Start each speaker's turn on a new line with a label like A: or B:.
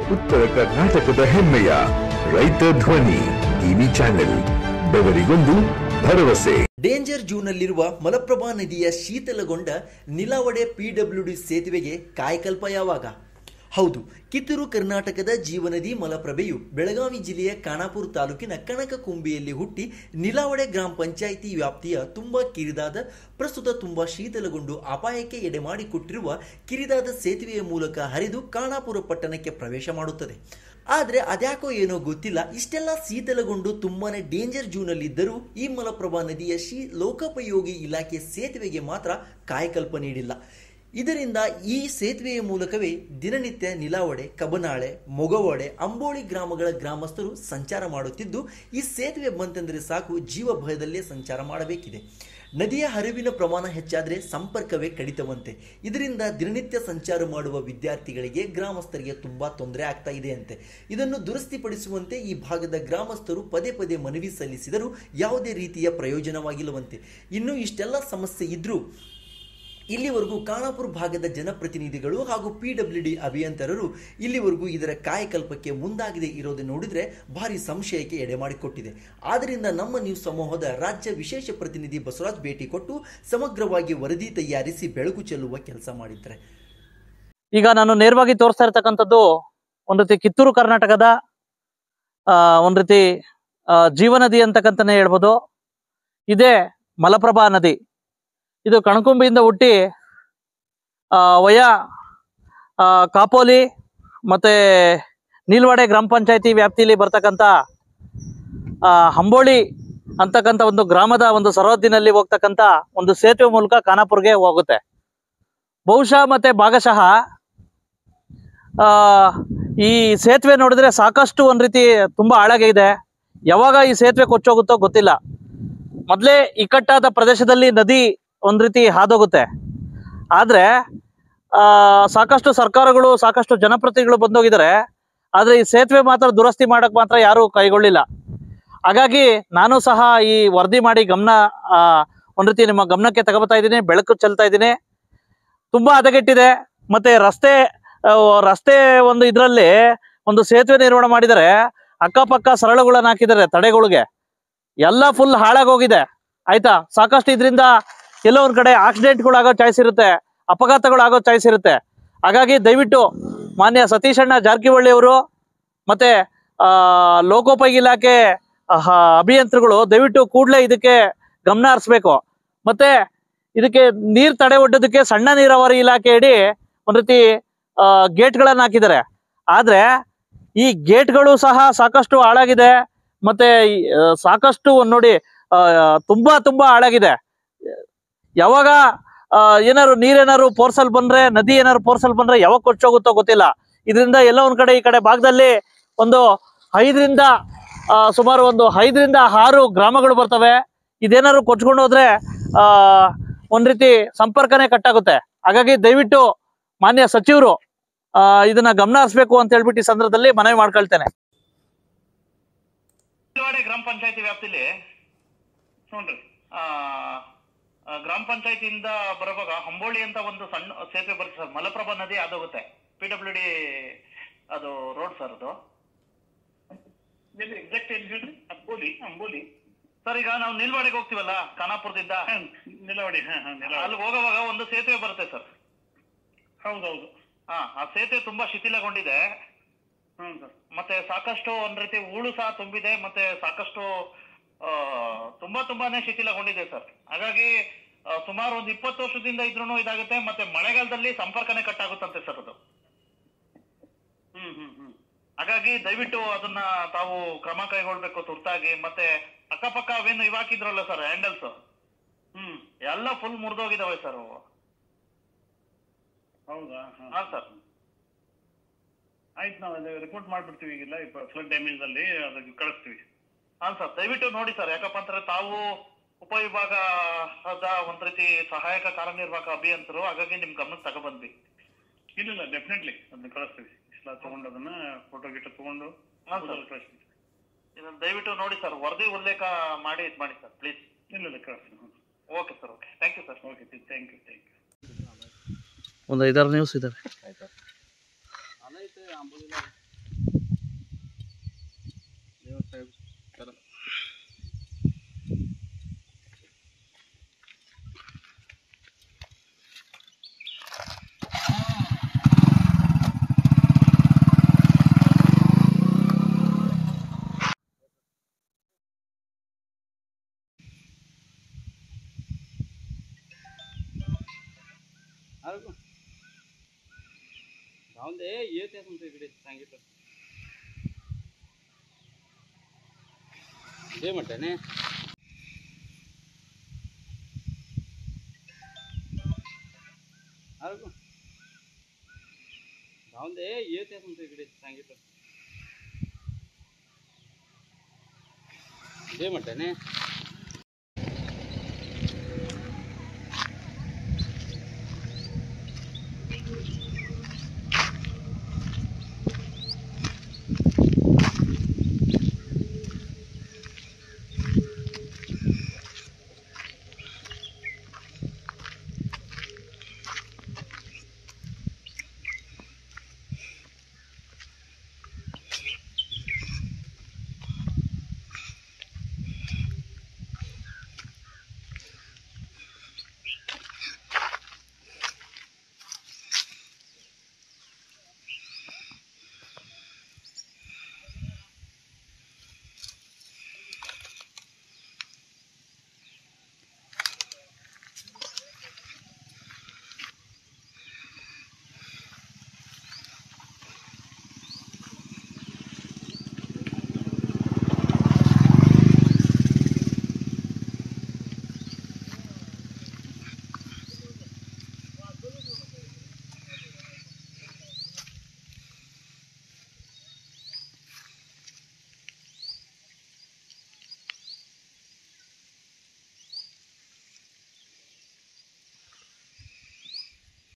A: ಉತ್ತರ ಕರ್ನಾಟಕದ ಹೆಮ್ಮೆಯ ರೈತ ಧ್ವನಿ ಟಿವಿ ಚಾನೆಲ್, ಬೆವರಿಗೊಂದು ಭರವಸೆ.
B: ಡೇಂಜರ್ ಝೋನ್ನಲ್ಲಿರುವ ಮಲಪ್ರಭಾ ನದಿಯ ಶೀತಲಗೊಂಡ ನಿಲವಡೆ ಪಿಡಬ್ಲ್ಯೂಡಿ ಸೇತುವೆಗೆ ಕಾಯಕಲ್ಪ ಯಾವಾಗ? ಹೌದು, ಕಿತ್ತೂರು ಕರ್ನಾಟಕದ ಜೀವನದಿ ಮಲಪ್ರಭೆಯು ಬೆಳಗಾವಿ ಜಿಲ್ಲೆಯ ಖಾನಾಪುರ ತಾಲೂಕಿನ ಕನಕಕುಂಬಿಯಲ್ಲಿ ಹುಟ್ಟಿ ನಿಲವಡೆ ಗ್ರಾಮ ಪಂಚಾಯಿತಿ ವ್ಯಾಪ್ತಿಯ ತುಂಬಾ ಕಿರಿದಾದ, ಪ್ರಸ್ತುತ ತುಂಬಾ ಶೀತಲಗೊಂಡು ಅಪಾಯಕ್ಕೆ ಎಡೆಮಾಡಿಕೊಟ್ಟಿರುವ ಕಿರಿದಾದ ಸೇತುವೆಯ ಮೂಲಕ ಹರಿದು ಖಾನಾಪುರ ಪಟ್ಟಣಕ್ಕೆ ಪ್ರವೇಶ ಮಾಡುತ್ತದೆ. ಆದರೆ ಅದ್ಯಾಕೋ ಏನೋ ಗೊತ್ತಿಲ್ಲ, ಇಷ್ಟೆಲ್ಲ ಶೀತಲಗೊಂಡು ತುಂಬಾನೇ ಡೇಂಜರ್ ಝೋನ್ನಲ್ಲಿದ್ದರೂ ಈ ಮಲಪ್ರಭಾ ನದಿಯ ಲೋಕೋಪಯೋಗಿ ಇಲಾಖೆ ಸೇತುವೆಗೆ ಮಾತ್ರ ಕಾಯಕಲ್ಪ ನೀಡಿಲ್ಲ. ಇದರಿಂದ ಈ ಸೇತುವೆಯ ಮೂಲಕವೇ ದಿನನಿತ್ಯ ನಿಲವಡೆ, ಕಬನಾಳೆ, ಮೊಗವಡೆ, ಅಂಬೋಳಿ ಗ್ರಾಮಗಳ ಗ್ರಾಮಸ್ಥರು ಸಂಚಾರ ಮಾಡುತ್ತಿದ್ದು, ಈ ಸೇತುವೆ ಬಂತೆಂದರೆ ಸಾಕು ಜೀವ ಭಯದಲ್ಲೇ ಸಂಚಾರ ಮಾಡಬೇಕಿದೆ. ನದಿಯ ಹರಿವಿನ ಪ್ರಮಾಣ ಹೆಚ್ಚಾದರೆ ಸಂಪರ್ಕವೇ ಕಡಿತವಂತೆ. ಇದರಿಂದ ದಿನನಿತ್ಯ ಸಂಚಾರ ಮಾಡುವ ವಿದ್ಯಾರ್ಥಿಗಳಿಗೆ, ಗ್ರಾಮಸ್ಥರಿಗೆ ತುಂಬಾ ತೊಂದರೆ ಆಗ್ತಾ ಇದೆ ಅಂತೆ. ಇದನ್ನು ದುರಸ್ತಿಪಡಿಸುವಂತೆ ಈ ಭಾಗದ ಗ್ರಾಮಸ್ಥರು ಪದೇ ಪದೇ ಮನವಿ ಸಲ್ಲಿಸಿದರೂ ಯಾವುದೇ ರೀತಿಯ ಪ್ರಯೋಜನವಾಗಿಲ್ಲವಂತೆ. ಇನ್ನು ಇಷ್ಟೆಲ್ಲ ಸಮಸ್ಯೆ ಇದ್ರೂ ಇಲ್ಲಿವರೆಗೂ ಖಾನಾಪುರ ಭಾಗದ ಜನಪ್ರತಿನಿಧಿಗಳು ಹಾಗೂ ಪಿಡಬ್ಲ್ಯೂಡಿ ಅಭಿಯಂತರರು ಇಲ್ಲಿವರೆಗೂ ಇದರ ಕಾಯಕಲ್ಪಕ್ಕೆ ಮುಂದಾಗದೆ ಇರೋದು ನೋಡಿದರೆ ಭಾರಿ ಸಂಶಯಕ್ಕೆ ಎಡೆಮಾಡಿಕೊಟ್ಟಿದೆ. ಆದ್ದರಿಂದ ನಮ್ಮ ನ್ಯೂಸ್ ಸಮೂಹದ ರಾಜ್ಯ ವಿಶೇಷ ಪ್ರತಿನಿಧಿ ಬಸವರಾಜ್ ಭೇಟಿ ಕೊಟ್ಟು ಸಮಗ್ರವಾಗಿ ವರದಿ ತಯಾರಿಸಿ ಬೆಳಕು ಚೆಲ್ಲುವ ಕೆಲಸ ಮಾಡಿದ್ದಾರೆ.
C: ಈಗ ನಾನು ನೇರವಾಗಿ ತೋರಿಸ್ತಾ ಇರ್ತಕ್ಕಂಥದ್ದು ಒಂದು ರೀತಿ ಕಿತ್ತೂರು ಕರ್ನಾಟಕದ ಒಂದು ರೀತಿ ಜೀವನದಿ ಅಂತಕ್ಕಂತಾನೆ ಹೇಳ್ಬೋದು. ಇದೇ ಮಲಪ್ರಭಾ ನದಿ. ಇದು ಕಣಕುಂಬಿಯಿಂದ ಹುಟ್ಟಿ ವಯ ಕಾಪೋಲಿ ಮತ್ತೆ ನೀಲ್ವಾಡೆ ಗ್ರಾಮ ಪಂಚಾಯತಿ ವ್ಯಾಪ್ತಿಯಲ್ಲಿ ಬರ್ತಕ್ಕಂಥ ಅಂಬೋಳಿ ಅಂತಕ್ಕಂಥ ಒಂದು ಗ್ರಾಮದ ಒಂದು ಸರಹದ್ದಿನಲ್ಲಿ ಹೋಗ್ತಕ್ಕಂಥ ಒಂದು ಸೇತುವೆ ಮೂಲಕ ಖಾನಾಪುರ್ಗೆ ಹೋಗುತ್ತೆ. ಬಹುಶಃ ಮತ್ತೆ ಭಾಗಶಃ ಈ ಸೇತುವೆ ನೋಡಿದ್ರೆ ಸಾಕಷ್ಟು ಒಂದು ರೀತಿ ತುಂಬಾ ಆಳಗೆ ಇದೆ. ಯಾವಾಗ ಈ ಸೇತುವೆ ಕೊಚ್ಚೋಗುತ್ತೋ ಗೊತ್ತಿಲ್ಲ. ಮೊದಲೇ ಇಕ್ಕಟ್ಟಾದ ಪ್ರದೇಶದಲ್ಲಿ ನದಿ ಒಂದ್ ರೀತಿ ಹಾದೋಗುತ್ತೆ. ಆದ್ರೆ ಸಾಕಷ್ಟು ಸರ್ಕಾರಗಳು, ಸಾಕಷ್ಟು ಜನಪ್ರತಿನಿಧಿಗಳು ಬಂದೋಗಿದ್ದಾರೆ. ಆದ್ರೆ ಈ ಸೇತುವೆ ಮಾತ್ರ ದುರಸ್ತಿ ಮಾಡಕ್ ಮಾತ್ರ ಯಾರು ಕೈಗೊಳ್ಳಿಲ್ಲ. ಹಾಗಾಗಿ ನಾನು ಸಹ ಈ ವರದಿ ಮಾಡಿ ಒಂದ್ ರೀತಿ ನಿಮ್ಮ ಗಮನಕ್ಕೆ ತಗೋಬರ್ತಾ ಇದ್ದೀನಿ, ಬೆಳಕು ಚೆಲ್ತಾ ಇದ್ದೀನಿ. ತುಂಬಾ ಹದಗೆಟ್ಟಿದೆ. ಮತ್ತೆ ರಸ್ತೆ ಒಂದು ಇದ್ರಲ್ಲಿ ಒಂದು ಸೇತುವೆ ನಿರ್ಮಾಣ ಮಾಡಿದರೆ, ಅಕ್ಕಪಕ್ಕ ಸರಳುಗಳನ್ನ ಹಾಕಿದ್ದಾರೆ ತಡೆಗಳಿಗೆ, ಎಲ್ಲ ಫುಲ್ ಹಾಳಾಗೋಗಿದೆ. ಆಯ್ತಾ, ಸಾಕಷ್ಟು ಇದರಿಂದ ಎಲ್ಲೋ ಒಂದ್ ಕಡೆ ಆಕ್ಸಿಡೆಂಟ್ಗಳು ಆಗೋ ಚಾಯ್ಸ್ ಇರುತ್ತೆ, ಅಪಘಾತಗಳು ಆಗೋ ಚಾಯ್ಸ್ ಇರುತ್ತೆ. ಹಾಗಾಗಿ ದಯವಿಟ್ಟು ಮಾನ್ಯ ಸತೀಶಣ್ಣ ಜಾರಕಿಹೊಳಿ ಅವರು ಮತ್ತೆ ಲೋಕೋಪಯೋಗಿ ಇಲಾಖೆ ಅಭಿಯಂತರಗಳು ದಯವಿಟ್ಟು ಕೂಡಲೇ ಇದಕ್ಕೆ ಗಮನ ಹರಿಸ್ಬೇಕು. ಮತ್ತೆ ಇದಕ್ಕೆ ನೀರ್ ತಡೆ ಒಡ್ಡೋದಕ್ಕೆ ಸಣ್ಣ ನೀರಾವರಿ ಇಲಾಖೆ ಅಡಿ ಒಂದ್ ರೀತಿ ಗೇಟ್ಗಳನ್ನ ಹಾಕಿದ್ದಾರೆ. ಆದ್ರೆ ಈ ಗೇಟ್ಗಳು ಸಹ ಸಾಕಷ್ಟು ಹಾಳಾಗಿದೆ. ಮತ್ತೆ ಸಾಕಷ್ಟು ನೋಡಿ ತುಂಬಾ ಹಾಳಾಗಿದೆ. ಯಾವಾಗ ನೀರೇನಾದ್ರು ಪೋರ್ಸಲ್ ಬಂದ್ರೆ, ನದಿ ಏನಾದ್ರು ಪೋರ್ಸಲ್ ಬಂದ್ರೆ ಯಾವಾಗ ಕೊಚ್ಚೋಗುತ್ತೋ ಗೊತ್ತಿಲ್ಲ. ಇದರಿಂದ ಎಲ್ಲ ಒಂದ್ ಕಡೆ ಈ ಕಡೆ ಭಾಗದಲ್ಲಿ ಒಂದು ಸುಮಾರು 5 ರಿಂದ 6 ಗ್ರಾಮಗಳು ಬರ್ತವೆ. ಇದೇನಾದ್ರು ಕೊಚ್ಕೊಂಡು ಹೋದ್ರೆ ಒಂದ್ ರೀತಿ ಸಂಪರ್ಕನೇ ಕಟ್ಟಾಗುತ್ತೆ. ಹಾಗಾಗಿ ದಯವಿಟ್ಟು ಮಾನ್ಯ ಸಚಿವರು ಇದನ್ನ ಗಮನ ಹರಿಸಬೇಕು ಅಂತ ಹೇಳ್ಬಿಟ್ಟು ಈ ಸಂದರ್ಭದಲ್ಲಿ ಮನವಿ ಮಾಡ್ಕೊಳ್ತೇನೆ.
D: ಗ್ರಾಮ ಪಂಚಾಯತಿ ವ್ಯಾಪ್ತಿಲಿ ನೋಡ್ರಿ, ಗ್ರಾಮ ಪಂಚಾಯತಿಯಿಂದ ಬರುವಾಗ ಅಂಬೋಳಿ ಅಂತ ಒಂದು ಸಣ್ಣ ಸೇತುವೆ ಬರುತ್ತೆ ಸರ್. ಮಲಪ್ರಭಾ ನದಿ ಆದೋಗುತ್ತೆ. ಪಿಡಬ್ಲ್ಯೂಡಿ ಅದು ರೋಡ್ ಸರ್. ಅದು ಎಕ್ಸಾಕ್ಟ್ ಏನ್ ಹೇಳ್ರಿ? ಅಂಬೋಲಿ ಸರ್. ಈಗ ನಾವು ನಿಲ್ವಾಡೆಗೆ ಹೋಗ್ತೀವಲ್ಲ ಖಾನಾಪುರದಿಂದ, ನಿಲವಾಡಿ ಅಲ್ಲಿ ಹೋಗುವಾಗ ಒಂದು ಸೇತುವೆ ಬರುತ್ತೆ ಸರ್. ಹೌದೌದು. ಆ ಸೇತುವೆ ತುಂಬಾ ಶಿಥಿಲಗೊಂಡಿದೆ. ಮತ್ತೆ ಸಾಕಷ್ಟು ಒಂದ್ ರೀತಿ ಹೂಳು ಸಹ ತುಂಬಿದೆ. ಮತ್ತೆ ಸಾಕಷ್ಟು ತುಂಬಾನೇ ಶಿಥಿಲಗೊಂಡಿದೆ ಸರ್. ಹಾಗಾಗಿ ಸುಮಾರು ಒಂದು 20 ವರ್ಷದಿಂದ ಇದ್ರೂ ಇದಾಗುತ್ತೆ. ಮತ್ತೆ ಮಳೆಗಾಲದಲ್ಲಿ ಸಂಪರ್ಕನೇ ಕಟ್ಟಾಗುತ್ತಂತೆ ಸರ್ ಅದು. ಹಾಗಾಗಿ ದಯವಿಟ್ಟು ಅದನ್ನ ತಾವು ಕ್ರಮ ಕೈಗೊಳ್ಬೇಕು ತುರ್ತಾಗಿ. ಮತ್ತೆ ಅಕ್ಕಪಕ್ಕ ಅವೇನು ಇವಾಕಿದ್ರಲ್ಲ ಸರ್ ಹ್ಯಾಂಡಲ್ಸ್, ಎಲ್ಲ ಫುಲ್ ಮುರಿದೋಗಿದಾವೆ ಸರ್ ಅವು. ಹೌದಾ? ಹಾ ಸರ್. ಆಯ್ತು, ನಾವು ರಿಪೋರ್ಟ್ ಮಾಡ್ಬಿಡ್ತೀವಿ. ಈಗಿಲ್ಲ ಫ್ಲಡ್ ಡ್ಯಾಮೇಜ್ ಅಲ್ಲಿ ಅದಕ್ಕೆ ಕಳಿಸ್ತೀವಿ. ಹಾ ಸರ್, ದಯವಿಟ್ಟು ನೋಡಿ ಸರ್. ಯಾಕಪ್ಪ ಅಂತಂದ್ರೆ ತಾವು ಉಪವಿಭಾಗದ ಒಂದ್ ರೀತಿ ಸಹಾಯಕ ಕಾರ್ಯನಿರ್ವಾಹಕ ಅಭಿಯಂತರು. ಹಾಗಾಗಿ ನಿಮ್ ಗಮನಕ್ಕೆ ತಗೊಬಂದ್ವಿ. ಇಲ್ಲ, ಡೆಫಿನೆಟ್ಲಿ ಅದನ್ನ ಕಳಿಸ್ತೀವಿ. ತಗೊಂಡು ಅದನ್ನ ಫೋಟೋ ಗಿಟ ತಗೊಂಡು ಇದನ್ನ ದಯವಿಟ್ಟು ನೋಡಿ ಸರ್. ವರದಿ ಉಲ್ಲೇಖ ಮಾಡಿ ಇದು ಮಾಡಿ ಸರ್ ಪ್ಲೀಸ್. ಇಲ್ಲ ಕಳಿಸ್ತೀನಿ. Okay sir. Okay, thank you sir. Okay, thank you.
C: ಒಂದು 5-6 ನ್ಯೂಸ್ ಇದಾವೆ.
E: जाऊन दे येते तुमच्या इकडे सांगितलं ते म्हटलं ना जाऊन दे येते तुमच्या इकडे सांगितलं ते म्हटलं ना